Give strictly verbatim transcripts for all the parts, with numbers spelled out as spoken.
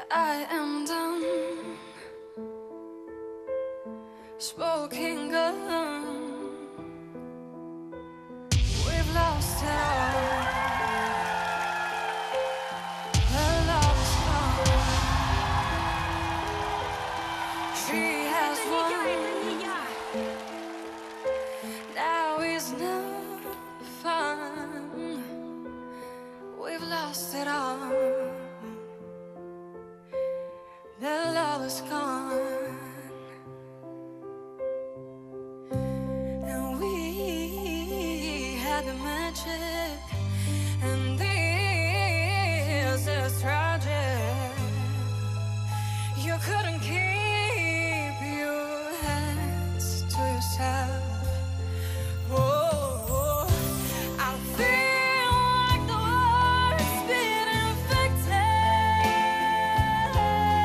I am done. Smoking gun. We've lost it all. The love is gone. She has won. Now is no fun. We've lost it all. The love is gone. And we had the magic, and this is tragic. You couldn't keep your hands to yourself. Oh, I feel like the world's been infected,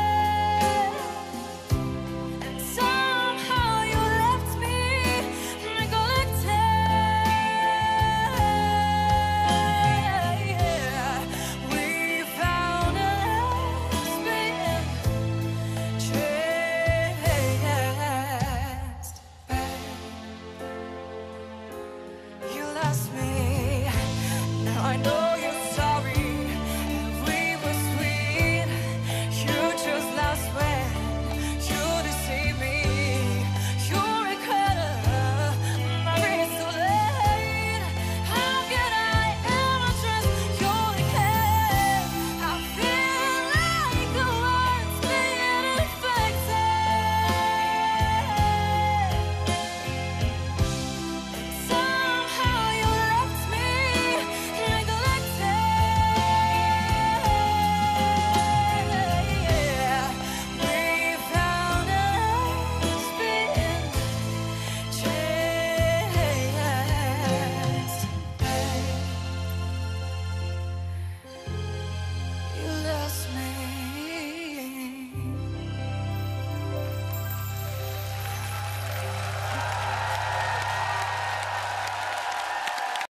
and somehow you left me neglected. We found a lesbian chest back. You lost me, now I know.